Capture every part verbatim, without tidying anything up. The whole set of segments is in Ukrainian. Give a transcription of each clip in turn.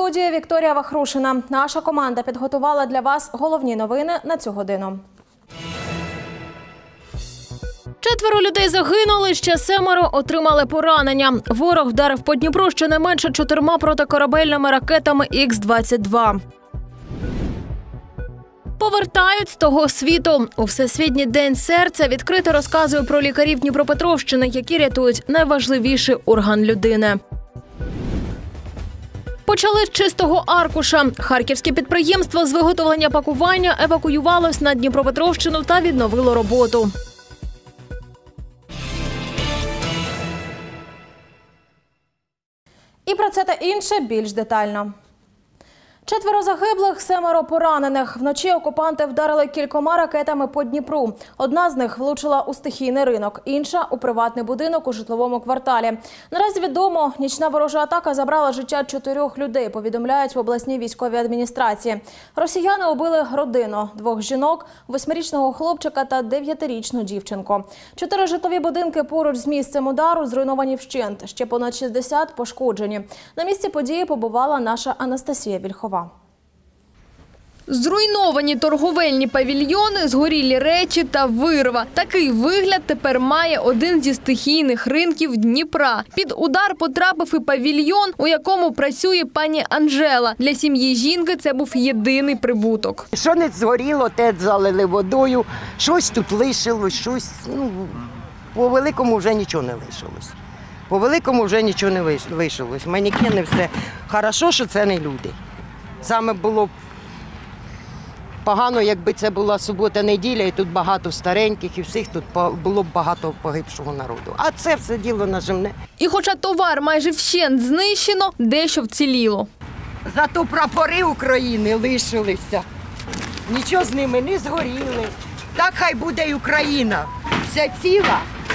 студії Вікторія Вахрушина. Наша команда підготувала для вас головні новини на цю годину. Четверо людей загинули, ще семеро отримали поранення. Ворог вдарив по Дніпру щонайменше чотирма протикорабельними ракетами ікс двадцять два. Повертають з того світу. У Всесвітній день серця відкрито розказує про лікарів Дніпропетровщини, які рятують найважливіший орган людини. Почали з чистого аркуша. Харківське підприємство з виготовлення пакування евакуювалось на Дніпропетровщину та відновило роботу. І про це та інше більш детально. Четверо загиблих, семеро поранених. Вночі окупанти вдарили кількома ракетами по Дніпру. Одна з них влучила у стихійний ринок, інша – у приватний будинок у житловому кварталі. Наразі відомо, нічна ворожа атака забрала життя чотирьох людей, повідомляють в обласній військовій адміністрації. Росіяни убили родину – двох жінок, восьмирічного хлопчика та дев'ятирічну дівчинку. Чотири житлові будинки поруч з місцем удару зруйновані вщент, ще понад шістдесят пошкоджені. На місці події побувала наша Анастасія Вільхова. Зруйновані торговельні павільйони, згорілі речі та вирва. Такий вигляд тепер має один зі стихійних ринків Дніпра. Під удар потрапив і павільйон, у якому працює пані Анжела. Для сім'ї жінки це був єдиний прибуток. Що не згоріло, те залили водою, щось тут лишилось, щось, ну, по великому вже нічого не лишилось. По великому вже нічого не лишилось. Манекени, все. Хорошо, що це не люди. Саме було погано, якби це була субота-неділя, і тут багато стареньких, і всіх тут було б багато погибшого народу. А це все діло наживне. І хоча товар майже вщент знищено, дещо вціліло. Зато прапори України лишилися. Нічого з ними не згоріли. Так хай буде й Україна. Вся ціла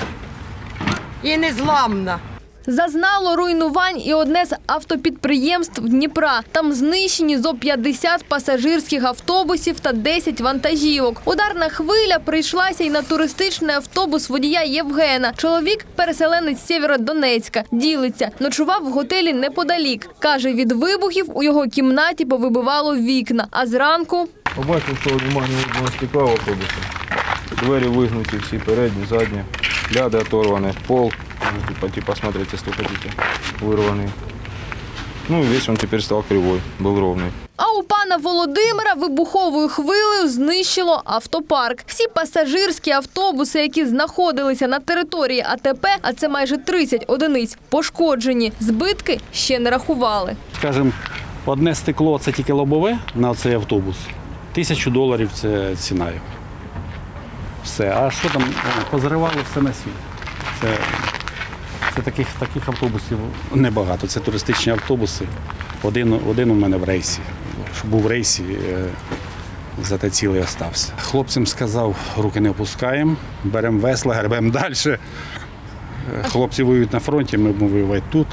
і незламна. Зазнало руйнувань і одне з автопідприємств Дніпра. Там знищені зо п'ятдесят пасажирських автобусів та десять вантажівок. Ударна хвиля прийшлася й на туристичний автобус водія Євгена. Чоловік – переселенець з Сєвєродонецька. Ділиться. Ночував в готелі неподалік. Каже, від вибухів у його кімнаті повибивало вікна. А зранку... Побачив, що внимання одного стекла в автобусі. Двері вигнуті всі, передні, задні. Ляди оторвані, пол. Можете пойти посмотреть, если хотите, вырванный. Ну и весь он теперь стал кривой, был ровный. А у пана Володимира вибуховою хвилею знищило автопарк. Всі пасажирські автобуси, які знаходилися на території АТП, а це майже тридцять одиниць, пошкоджені. Збитки ще не рахували. Скажімо, одне стекло – це тільки лобове на цей автобус. Тисячу доларів – це ціна його. Все. А що там? Позривали все на світ. Це... Це таких, таких автобусів небагато. Це туристичні автобуси. Один, один у мене в рейсі. Що був в рейсі, зате цілий остався. Хлопцям сказав, руки не опускаємо, беремо весла, гребемо далі. Хлопці воюють на фронті, ми будемо воювати тут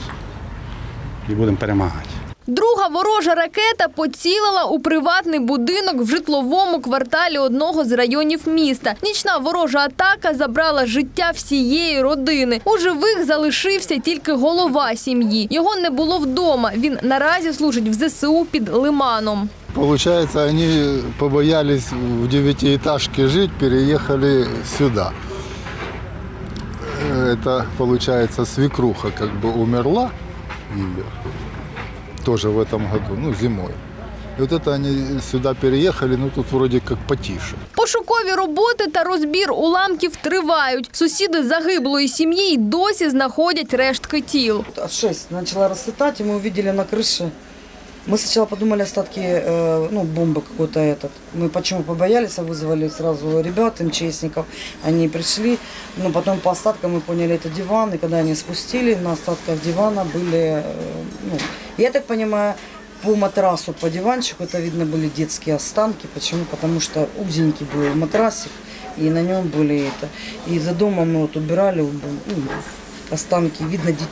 і будемо перемагати. Друга ворожа ракета поцілила у приватний будинок в житловому кварталі одного з районів міста. Нічна ворожа атака забрала життя всієї родини. У живих залишився тільки голова сім'ї. Його не було вдома. Він наразі служить в зе се у під Лиманом. Получается, они побоялись в девятиэтажке жить, переехали сюда. Это, получается, свекруха как бы умерла. Тоже в этом году, ну, зимой. І от це вони сюди переїхали, ну тут вроде як потише. Пошукові роботи та розбір уламків тривають. Сусіди загиблої сім'ї й досі знаходять рештки тіл. шесть почала розсипати, і ми побачили на криші. Мы сначала подумали остатки, э, ну, бомбы какой-то этот. Мы почему побоялись, вызвали сразу ребят, эм че эсников. Они пришли, но потом по остаткам мы поняли, это диван. И когда они спустили, на остатках дивана были, э, ну, я так понимаю, по матрасу, по диванчику, это видно были детские останки. Почему? Потому что узенький был матрасик, и на нем были это. И за домом мы вот убирали, ну, останки, видно, детей.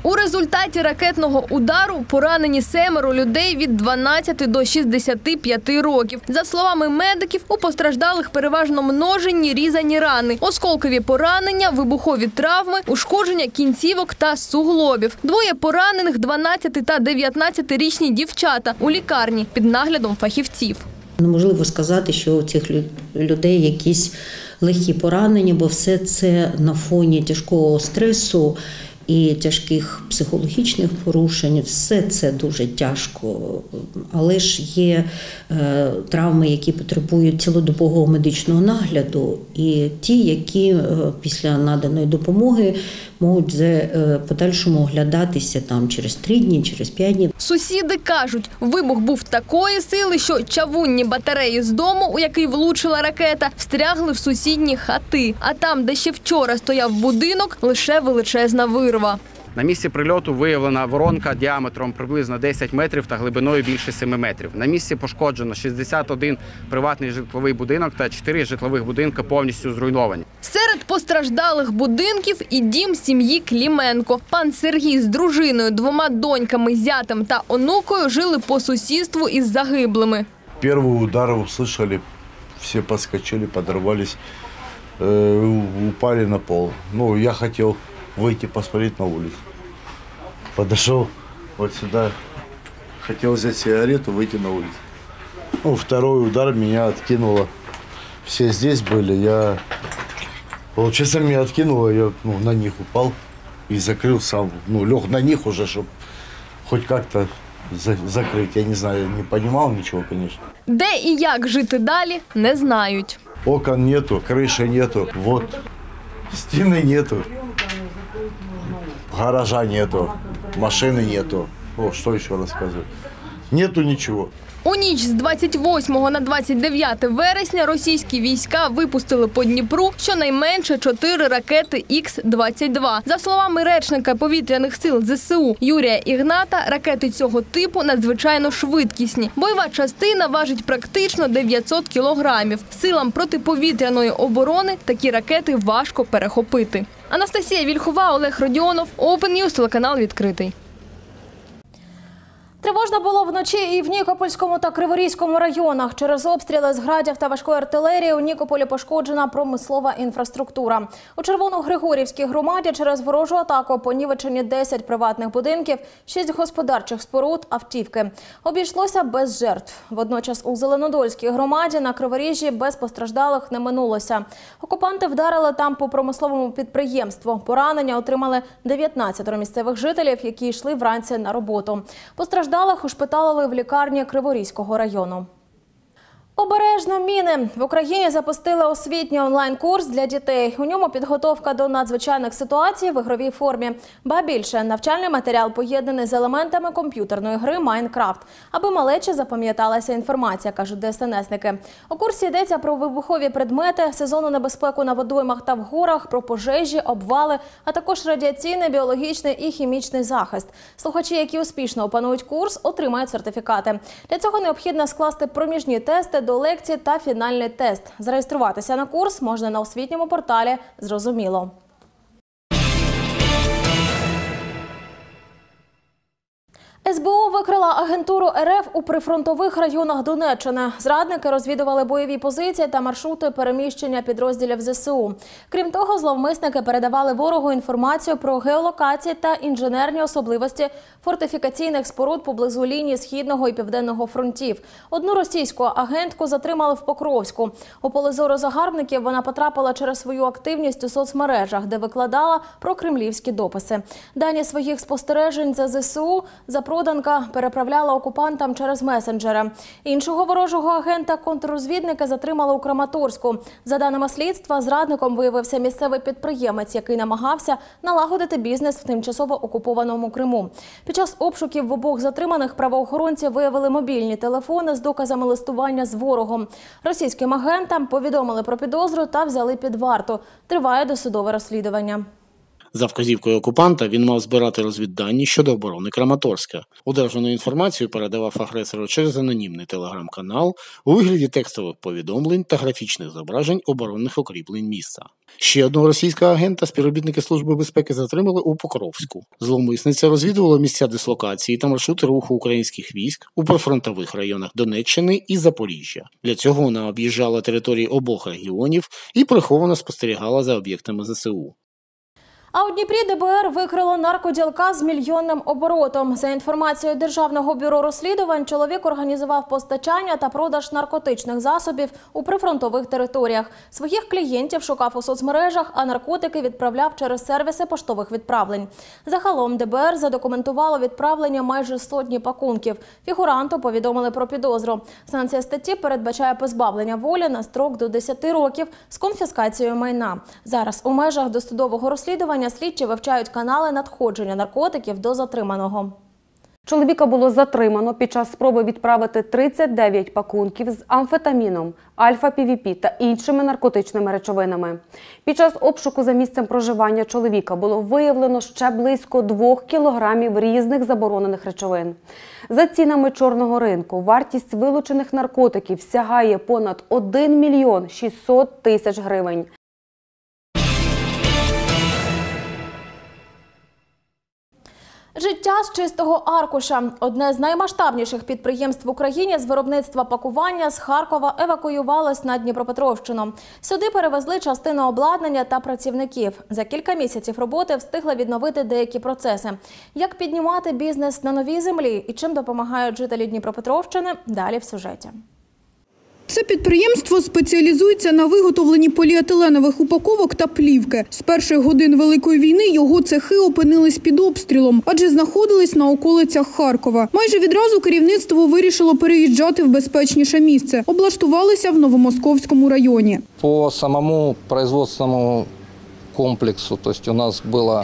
У результаті ракетного удару поранені семеро людей від дванадцяти до шістдесяти п'яти років. За словами медиків, у постраждалих переважно множинні різані рани, осколкові поранення, вибухові травми, ушкодження кінцівок та суглобів. Двоє поранених – дванадцяти та дев'ятнадцятирічні дівчата у лікарні під наглядом фахівців. Неможливо сказати, що у цих людей якісь легкі поранення, бо все це на фоні тяжкого стресу і тяжких психологічних порушень. Все це дуже тяжко. Але ж є е, травми, які потребують цілодобового медичного нагляду, і ті, які е, після наданої допомоги можуть в е, подальшому оглядатися там через три дні, через п'ять днів. Сусіди кажуть, вибух був такої сили, що чавунні батареї з дому, у який влучила ракета, встрягли в сусідні хати. А там, де ще вчора стояв будинок, лише величезна вирва. На місці прильоту виявлена воронка діаметром приблизно десять метрів та глибиною більше семи метрів. На місці пошкоджено шістдесят один приватний житловий будинок та чотири житлових будинки повністю зруйновані. Серед постраждалих будинків і дім сім'ї Кліменко. Пан Сергій з дружиною, двома доньками, зятем та онукою жили по сусідству із загиблими. Перший удар услышали, всі підскочили, підірвались, упали на пол. Ну, я хотів выйти посмотреть на улицу. Подошел вот сюда, хотел взять сигарету, выйти на улицу. Ну, второй удар меня откинуло. Все здесь были, я... Получается, меня откинуло, я ну, на них упал и закрыл сам. Ну, лег на них уже, чтобы хоть как-то за закрыть. Я не знаю, не понимал ничего, конечно. Де і як жити далі, не знають. Окон нету, крыши нету, вот, стены нету. Гаража нету, машины нету. О, что еще рассказывать? Нету ничего. У ніч з двадцять восьмого на двадцять дев'яте вересня російські війська випустили по Дніпру щонайменше чотири ракети ікс двадцять два. За словами речника повітряних сил зе се у Юрія Ігната, ракети цього типу надзвичайно швидкісні. Бойова частина важить практично дев'ятсот кілограмів. Силам протиповітряної оборони такі ракети важко перехопити. Анастасія Вільхова, Олег Родіонов, Open News, телеканал «Відкритий». Тривожно було вночі і в Нікопольському та Криворізькому районах. Через обстріли з градів та важкої артилерії у Нікополі пошкоджена промислова інфраструктура. У Червоногригорівській громаді через ворожу атаку понівечені десять приватних будинків, шість господарчих споруд, автівки. Обійшлося без жертв. Водночас у Зеленодольській громаді на Криворіжжі без постраждалих не минулося. Окупанти вдарили там по промисловому підприємству. Поранення отримали дев'ятнадцять місцевих жителів, які йшли вранці на роботу. Постраждали Постраждалих ушпиталили в лікарні Криворізького району. Обережно міни. В Україні запустили освітній онлайн-курс для дітей. У ньому підготовка до надзвичайних ситуацій в ігровій формі. Ба більше, навчальний матеріал поєднаний з елементами комп'ютерної гри «Майнкрафт», аби малечі запам'яталася інформація, кажуть де ес ен есники. У курсі йдеться про вибухові предмети, сезонну небезпеку на водоймах та в горах, про пожежі, обвали, а також радіаційний, біологічний і хімічний захист. Слухачі, які успішно опанують курс, отримають сертифікати. Для цього необхідно скласти проміжні тести до лекцій та фінальний тест. Зареєструватися на курс можна на освітньому порталі «Зрозуміло». ес бе о викрила агентуру ер еф у прифронтових районах Донеччини. Зрадники розвідували бойові позиції та маршрути переміщення підрозділів зе се у. Крім того, зловмисники передавали ворогу інформацію про геолокації та інженерні особливості фортифікаційних споруд поблизу лінії Східного і Південного фронтів. Одну російську агентку затримали в Покровську. У поле зору загарбників вона потрапила через свою активність у соцмережах, де викладала про кремлівські дописи. Дані своїх спостережень за зе се у запроданка переправляла окупантам через месенджери. Іншого ворожого агента контррозвідники затримали у Краматорську. За даними слідства, зрадником виявився місцевий підприємець, який намагався налагодити бізнес в тимчасово окупованому Криму. Під час обшуків в обох затриманих правоохоронці виявили мобільні телефони з доказами листування з ворогом. Російським агентам повідомили про підозру та взяли під варту. Триває досудове розслідування. За вказівкою окупанта він мав збирати розвіддані щодо оборони Краматорська. Одержану інформацію передавав агресору через анонімний телеграм-канал у вигляді текстових повідомлень та графічних зображень оборонних укріплень міста. Ще одного російського агента співробітники Служби безпеки затримали у Покровську. Зловмисниця розвідувала місця дислокації та маршрути руху українських військ у прифронтових районах Донеччини і Запоріжжя. Для цього вона об'їжджала території обох регіонів і приховано спостерігала за об'єктами зе се у. А у Дніпрі де бе ер викрило наркоділка з мільйонним оборотом. За інформацією Державного бюро розслідувань, чоловік організував постачання та продаж наркотичних засобів у прифронтових територіях. Своїх клієнтів шукав у соцмережах, а наркотики відправляв через сервіси поштових відправлень. Загалом де бе ер задокументувало відправлення майже сотні пакунків. Фігуранту повідомили про підозру. Санкція статті передбачає позбавлення волі на строк до десяти років з конфіскацією майна. Зараз у межах досудового розслідування слідчі вивчають канали надходження наркотиків до затриманого. Чоловіка було затримано під час спроби відправити тридцять дев'ять пакунків з амфетаміном, альфа-пі ві пі та іншими наркотичними речовинами. Під час обшуку за місцем проживання чоловіка було виявлено ще близько двох кілограмів різних заборонених речовин. За цінами чорного ринку, вартість вилучених наркотиків сягає понад один мільйон шістсот тисяч гривень. Життя з чистого аркуша. Одне з наймасштабніших підприємств в Україні з виробництва пакування з Харкова евакуювалось на Дніпропетровщину. Сюди перевезли частину обладнання та працівників. За кілька місяців роботи встигли відновити деякі процеси. Як піднімати бізнес на новій землі і чим допомагають жителі Дніпропетровщини – далі в сюжеті. Це підприємство спеціалізується на виготовленні поліетиленових упаковок та плівки. З перших годин Великої війни його цехи опинились під обстрілом, адже знаходились на околицях Харкова. Майже відразу керівництво вирішило переїжджати в безпечніше місце. Облаштувалися в Новомосковському районі. По самому производственному комплексу, то есть у нас было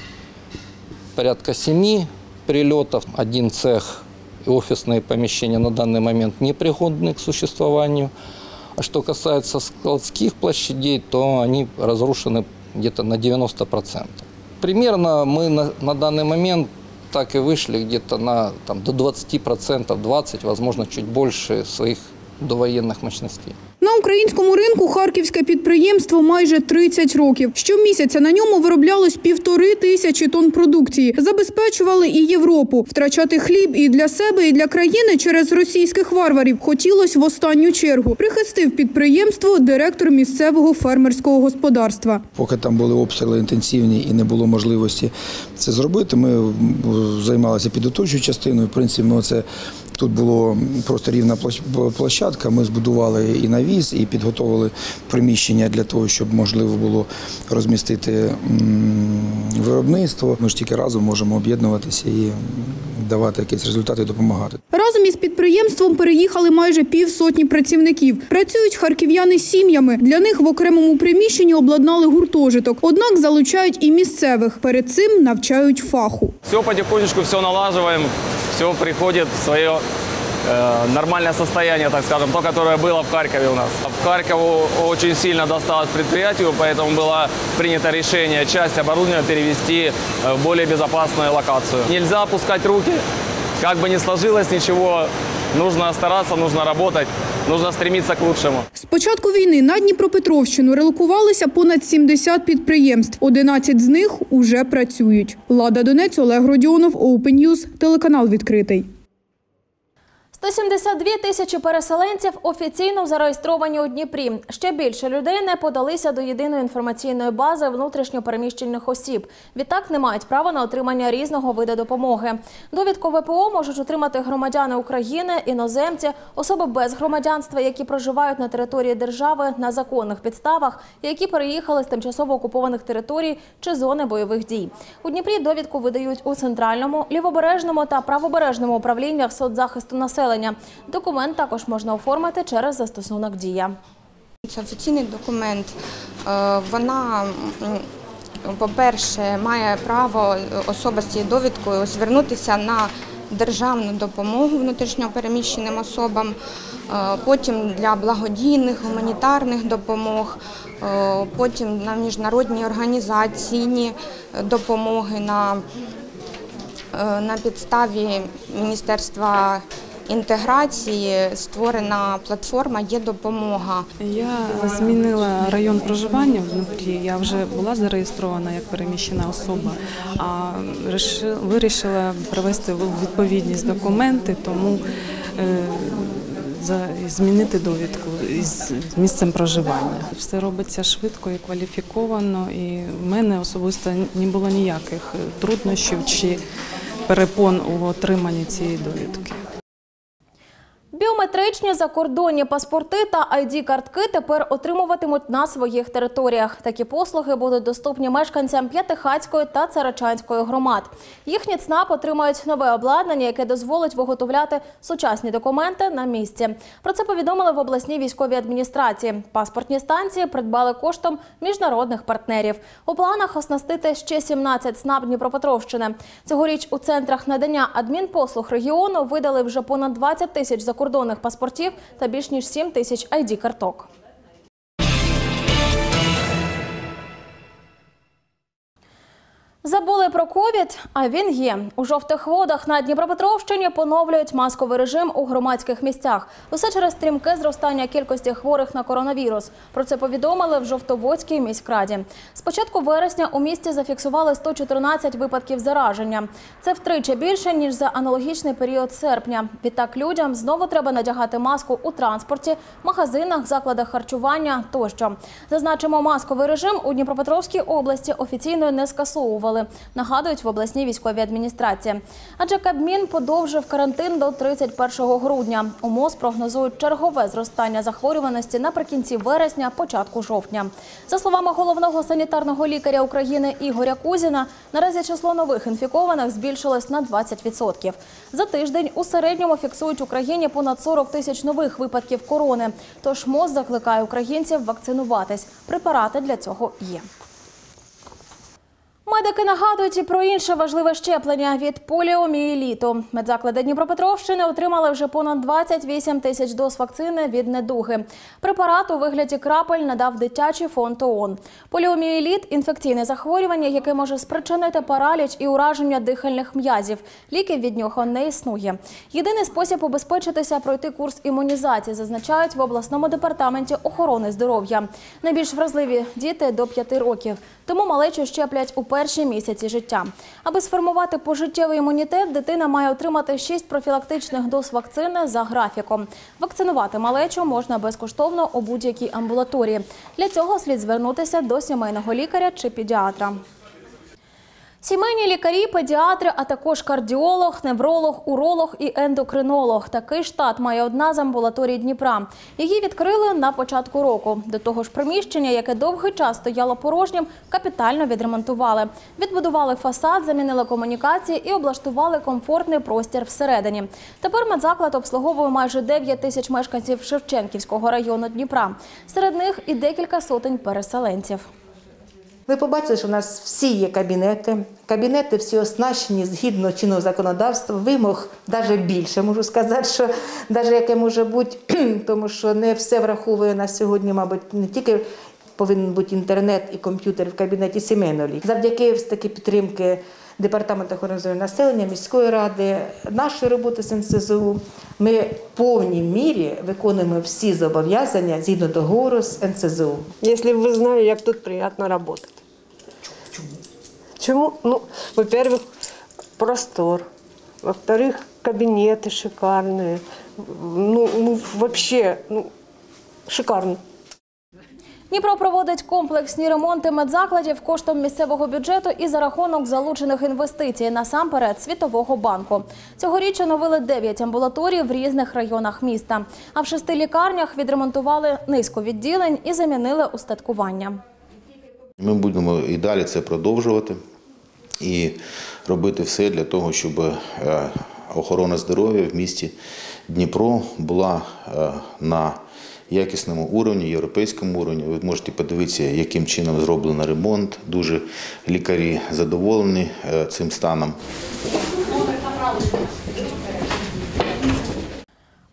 порядка семи прилетов, один цех и офисные помещения на данный момент непригодны к существованию. А что касается складских площадей, то они разрушены где-то на девяносто процентов. Примерно мы на, на данный момент так и вышли где-то на там, до двадцати процентов, двадцать, возможно, чуть больше своих довоєнних мощностей. На українському ринку харківське підприємство майже тридцять років. Щомісяця на ньому вироблялось півтори тисячі тонн продукції. Забезпечували і Європу. Втрачати хліб і для себе, і для країни через російських варварів хотілось в останню чергу. Прихистив підприємство директор місцевого фермерського господарства. Поки там були обстріли інтенсивні і не було можливості це зробити, ми займалися підготовчою частиною. В принципі, ми це тут була просто рівна площадка, ми збудували і навіс, і підготовили приміщення для того, щоб можливо було розмістити виробництво. Ми ж тільки разом можемо об'єднуватися і давати якісь результати і допомагати. Разом із підприємством переїхали майже півсотні працівників. Працюють харків'яни з сім'ями. Для них в окремому приміщенні обладнали гуртожиток. Однак залучають і місцевих. Перед цим навчають фаху. Все потихонечку, все налаживаем, все приходит в свое э, нормальное состояние, так скажем, то, которое было в Харькове у нас. В Харькову очень сильно досталось предприятию, поэтому было принято решение часть оборудования перевести в более безопасную локацию. Нельзя опускать руки, как бы ни сложилось ничего, нужно стараться, нужно работать, нужно стремиться к лучшему. З початку війни на Дніпропетровщину релокувалися понад сімдесят підприємств. одинадцять з них уже працюють. Лада Донець, Олег Родіонов, Open News, телеканал «Відкритий». сто сімдесят дві тисячі переселенців офіційно зареєстровані у Дніпрі. Ще більше людей не подалися до єдиної інформаційної бази внутрішньопереміщених осіб. Відтак не мають права на отримання різного виду допомоги. Довідку ве пе о можуть отримати громадяни України, іноземці, особи без громадянства, які проживають на території держави на законних підставах, які переїхали з тимчасово окупованих територій чи зони бойових дій. У Дніпрі довідку видають у Центральному, Лівобережному та Правобережному управліннях соцзахисту населення. Документ також можна оформити через застосунок «Дія». Це офіційний документ. Вона, по-перше, має право особа з цією довідкою звернутися на державну допомогу внутрішньопереміщеним особам, потім для благодійних, гуманітарних допомог, потім на міжнародні організаційні допомоги на, на підставі Міністерства інтеграції створена платформа «Є допомога». Я змінила район проживання в Дніпрі, я вже була зареєстрована як переміщена особа, а вирішила привести в відповідність документи, тому змінити довідку із місцем проживання. Все робиться швидко і кваліфіковано, і в мене особисто не було ніяких труднощів чи перепон у отриманні цієї довідки. Біометричні закордонні паспорти та ай ді-картки тепер отримуватимуть на своїх територіях. Такі послуги будуть доступні мешканцям П'ятихатської та Царичанської громад. Їхні ЦНАП отримають нове обладнання, яке дозволить виготовляти сучасні документи на місці. Про це повідомили в обласній військовій адміністрації. Паспортні станції придбали коштом міжнародних партнерів. У планах оснастити ще сімнадцять ЦНАП Дніпропетровщини. Цьогоріч у центрах надання адмінпослуг регіону видали вже понад двадцять тисяч закордонних кордонних паспортів та більш ніж сім тисяч ай ді-карток. Забули про ковід, а він є. У жовтих водах на Дніпропетровщині поновлюють масковий режим у громадських місцях. Усе через стрімке зростання кількості хворих на коронавірус. Про це повідомили в Жовтоводській міськраді. З початку вересня у місті зафіксували сто чотирнадцять випадків зараження. Це втричі більше, ніж за аналогічний період серпня. Відтак людям знову треба надягати маску у транспорті, магазинах, закладах харчування тощо. Зазначимо, масковий режим у Дніпропетровській області офіційно не скасовували. Нагадують в обласній військовій адміністрації. Адже Кабмін подовжив карантин до тридцять першого грудня. У МОЗ прогнозують чергове зростання захворюваності наприкінці вересня, початку жовтня. За словами головного санітарного лікаря України Ігоря Кузіна, наразі число нових інфікованих збільшилось на двадцять відсотків. За тиждень у середньому фіксують в Україні понад сорок тисяч нових випадків корони. Тож МОЗ закликає українців вакцинуватись. Препарати для цього є. Медики нагадують і про інше важливе щеплення від поліомієліту. Медзаклади Дніпропетровщини отримали вже понад двадцять вісім тисяч доз вакцини від недуги. Препарат у вигляді крапель надав дитячий фонд ООН. Поліомієліт – інфекційне захворювання, яке може спричинити параліч і ураження дихальних м'язів. Ліків від нього не існує. Єдиний спосіб убезпечитися – пройти курс імунізації, зазначають в обласному департаменті охорони здоров'я. Найбільш вразливі – діти до п'яти років. Тому малечу щеплять у перші місяці життя. Аби сформувати пожиттєвий імунітет, дитина має отримати шість профілактичних доз вакцини за графіком. Вакцинувати малечу можна безкоштовно у будь-якій амбулаторії. Для цього слід звернутися до сімейного лікаря чи педіатра. Сімейні лікарі, педіатри, а також кардіолог, невролог, уролог і ендокринолог. Такий штат має одна з амбулаторій Дніпра. Її відкрили на початку року. До того ж, приміщення, яке довгий час стояло порожнім, капітально відремонтували. Відбудували фасад, замінили комунікації і облаштували комфортний простір всередині. Тепер медзаклад обслуговує майже дев'ять тисяч мешканців Шевченківського району Дніпра. Серед них і декілька сотень переселенців. Ви побачили, що у нас всі є кабінети. Кабінети всі оснащені згідно чинного законодавства, вимог навіть більше, можу сказати, що навіть яке може бути, тому що не все враховує на сьогодні, мабуть, не тільки повинен бути інтернет і комп'ютер в кабінеті сімейного лікаря. Завдяки таки підтримки Департаменту охорони здоров'я населення, міської ради, нашої роботи з ен ес зе у, ми в повній мірі виконуємо всі зобов'язання згідно договору з ен ес зе у. Якщо б ви знали, як тут приємно працювати. Чому? Чому? Ну, во-первых, простор. Во-вторых, кабинеты шикарные. Ну, ну вообще, ну, шикарно. Дніпро проводить комплексні ремонти медзакладів коштом місцевого бюджету і за рахунок залучених інвестицій, насамперед Світового банку. Цьогоріч оновили дев'ять амбулаторій в різних районах міста. А в шести лікарнях відремонтували низку відділень і замінили устаткування. Ми будемо і далі це продовжувати і робити все для того, щоб охорона здоров'я в місті Дніпро була на якісному уровні, європейському уровні. Ви можете подивитися, яким чином зроблено ремонт. Дуже лікарі задоволені цим станом.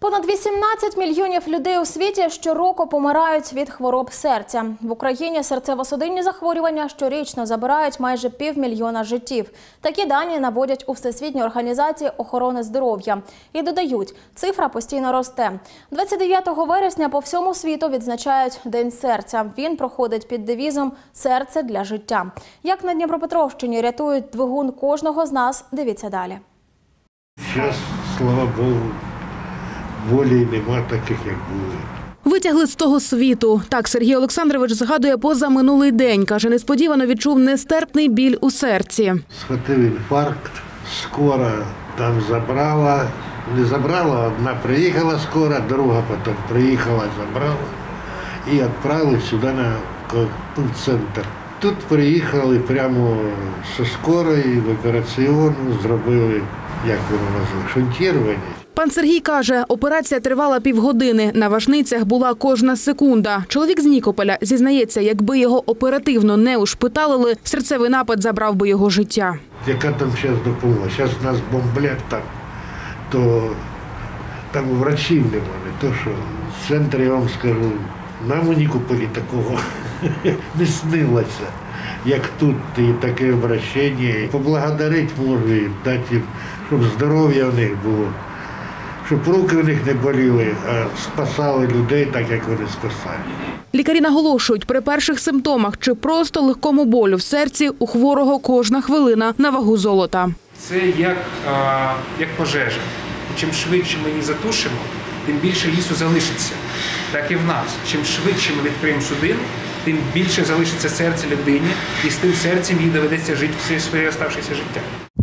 Понад вісімнадцять мільйонів людей у світі щороку помирають від хвороб серця. В Україні серцево-судинні захворювання щорічно забирають майже півмільйона життів. Такі дані наводять у Всесвітній організації охорони здоров'я. І додають, цифра постійно росте. двадцять дев'ятого вересня по всьому світу відзначають День серця. Він проходить під девізом «Серце для життя». Як на Дніпропетровщині рятують двигун кожного з нас, дивіться далі. Зараз, слава Богу, волі нема таких, як були. Витягли з того світу. Так Сергій Олександрович згадує позаминулий день. Каже, несподівано відчув нестерпний біль у серці. Схватив інфаркт, скоро там забрала, не забрала, одна приїхала скоро, друга потім приїхала, забрала і відправили сюди на центр. Тут приїхали прямо зі скорої в операційну, зробили, як воно називає, шунтування. Пан Сергій каже, операція тривала півгодини. На важницях була кожна секунда. Чоловік з Нікополя зізнається, якби його оперативно не ушпиталили, серцевий напад забрав би його життя. Яка там зараз допомога? Зараз нас бомблять там, то там врачів немає. Не то, що в центрі, я вам скажу, нам у Нікополі такого не снилося, як тут, і таке обращення. Поблагодарити можу їм, дати їм, щоб здоров'я в них було. Щоб руки в них не боліли, а спасали людей так, як вони спасали. Лікарі наголошують, при перших симптомах чи просто легкому болю в серці у хворого кожна хвилина на вагу золота. Це як, а, як пожежа. Чим швидше ми її затушимо, тим більше лісу залишиться. Так і в нас. Чим швидше ми відкриємо судину, тим більше залишиться серце людині, і з тим серцем їй доведеться жити все своє оставшееся життя.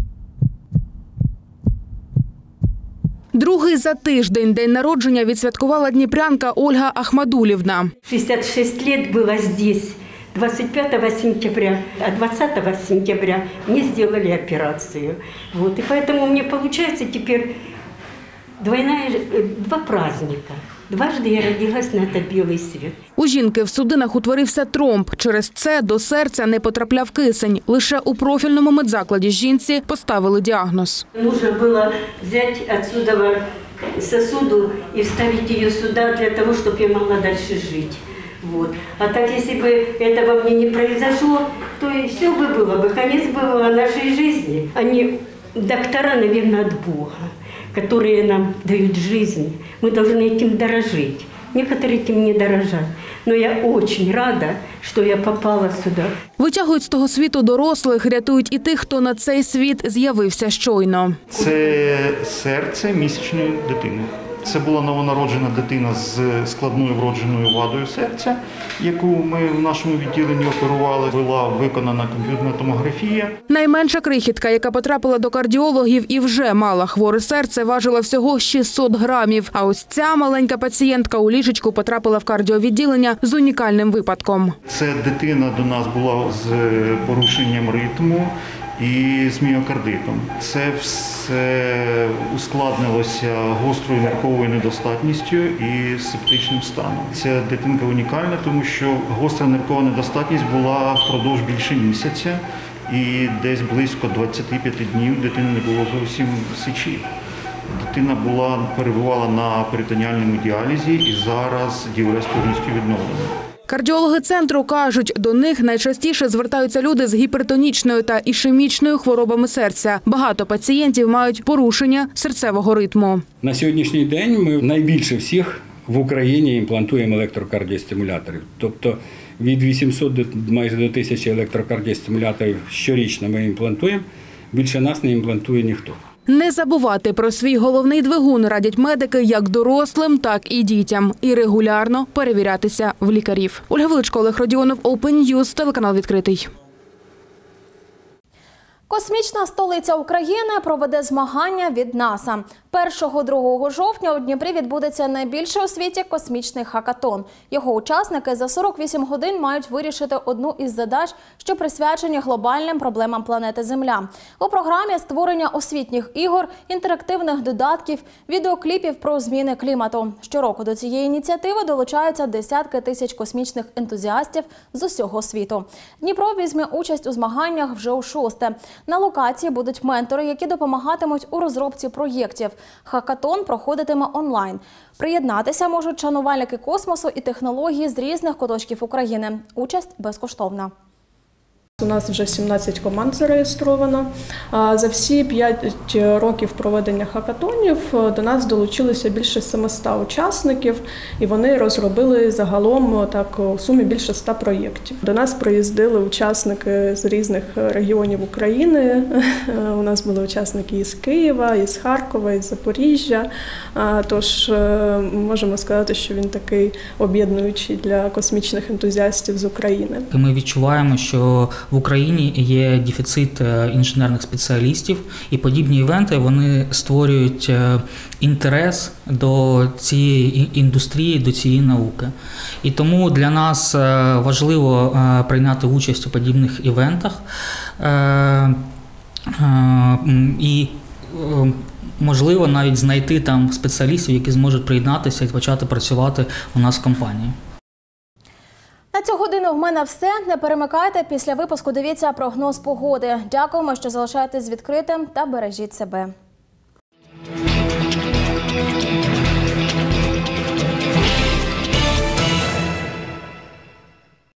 Другий за тиждень день народження відсвяткувала дніпрянка Ольга Ахмадулівна. шестьдесят шесть лет было здесь. двадцать пятого сентября, а двадцатого сентября мне сделали операцию. Вот, и поэтому мне получается теперь двойная, два праздника. Дважды я родилась на этот білий світ. У жінки в судинах утворився тромб. Через це до серця не потрапляв кисень. Лише у профільному медзакладі жінці поставили діагноз. Нужно було взяти отсюда сосуду і вставити її сюди для того, щоб я могла далі жити. Вот. А так, если бы этого мне не произошло, то и все бы было бы, конец было нашей жизни. Они доктора, наверное, от Бога, которые нам дают жизнь. Мы должны этим дорожить. Некоторые этим не дорожат. Но я очень рада, що я попала сюди. Витягують з того світу дорослих, рятують і тих, хто на цей світ з'явився щойно. Це серце місячної дитини. Це була новонароджена дитина з складною вродженою вадою серця, яку ми в нашому відділенні оперували. Була виконана комп'ютерна томографія. Найменша крихітка, яка потрапила до кардіологів і вже мала хворе серце, важила всього шістсот грамів. А ось ця маленька пацієнтка у ліжечку потрапила в кардіовідділення з унікальним випадком. Це дитина до нас була з порушенням ритму і з міокардитом. Це все ускладнилося гострою нирковою недостатністю і септичним станом. Ця дитинка унікальна, тому що гостра ниркова недостатність була впродовж більше місяця, і десь близько двадцяти п'яти днів дитини не було зовсім сечі. Дитина була, перебувала на перитоніальному діалізі і зараз діаліз повністю відновлена. Кардіологи центру кажуть, до них найчастіше звертаються люди з гіпертонічною та ішемічною хворобами серця. Багато пацієнтів мають порушення серцевого ритму. На сьогоднішній день ми найбільше всіх в Україні імплантуємо електрокардіостимуляторів. Тобто від вісімсот майже до тисячі електрокардіостимуляторів щорічно ми імплантуємо. Більше нас не імплантує ніхто. Не забувати про свій головний двигун радять медики як дорослим, так і дітям. І регулярно перевірятися в лікарів. Ольга Величко, Олег Родіонов, Open News, телеканал «Відкритий». Космічна столиця України проведе змагання від НАСА. першого-другого жовтня у Дніпрі відбудеться найбільший у світі космічний хакатон. Його учасники за сорок вісім годин мають вирішити одну із задач, що присвячені глобальним проблемам планети Земля. У програмі створення освітніх ігор, інтерактивних додатків, відеокліпів про зміни клімату. Щороку до цієї ініціативи долучаються десятки тисяч космічних ентузіастів з усього світу. Дніпро візьме участь у змаганнях вже у шосте. На локації будуть ментори, які допомагатимуть у розробці проєктів. Хакатон проходитиме онлайн. Приєднатися можуть шанувальники космосу і технології з різних куточків України. Участь безкоштовна. У нас вже сімнадцять команд зареєстровано. За всі п'ять років проведення хакатонів до нас долучилося більше семисот учасників, і вони розробили загалом так у сумі більше ста проєктів. До нас приїздили учасники з різних регіонів України. У нас були учасники із Києва, із Харкова, із Запоріжжя. Тож можемо сказати, що він такий об'єднуючий для космічних ентузіастів з України. Ми відчуваємо, що в Україні є дефіцит інженерних спеціалістів, і подібні івенти вони створюють інтерес до цієї індустрії, до цієї науки. І тому для нас важливо прийняти участь у подібних івентах і можливо навіть знайти там спеціалістів, які зможуть приєднатися і почати працювати у нас в компанії. На цю годину в мене все. Не перемикайте. Після випуску дивіться прогноз погоди. Дякуємо, що залишаєтесь відкритим та бережіть себе.